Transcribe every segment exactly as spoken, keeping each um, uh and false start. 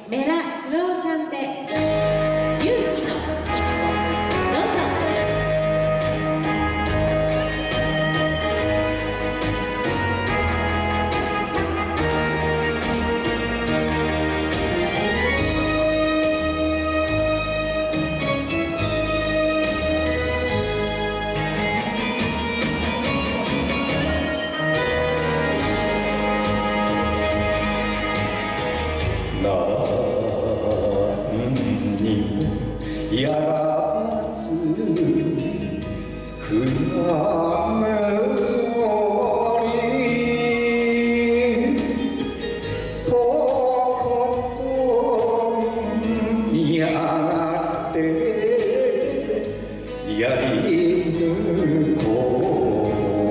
メラ・ローさんで勇気の一歩、どうぞ。 やらずくらむりとことにやがってやりぬこ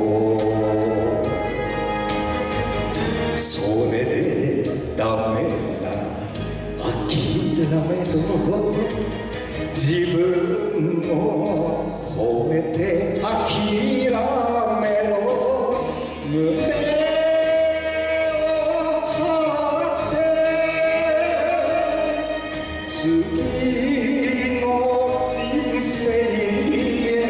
うそれでダメな諦めと自分を褒めて諦めろ胸を張って次の人生へ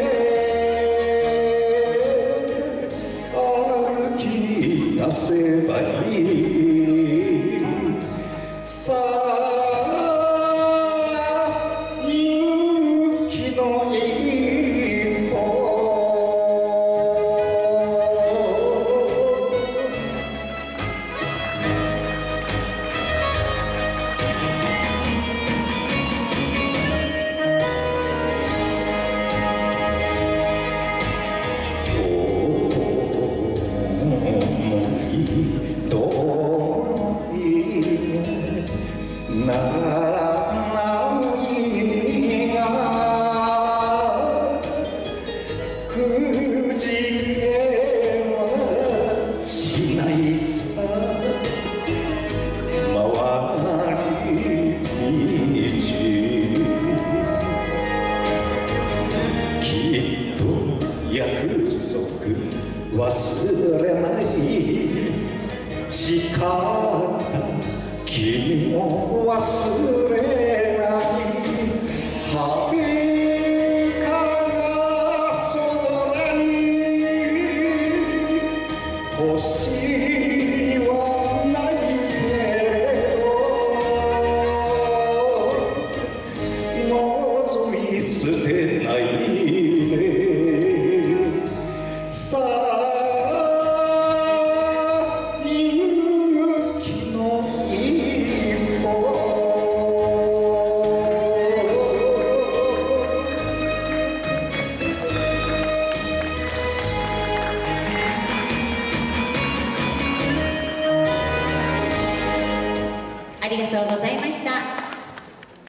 歩き出せばいいさあならないがくじけはしないさ回り道きっと約束忘れない誓った君も忘れないはびかな空に星はないけど望み捨てないねさあありがとうございました。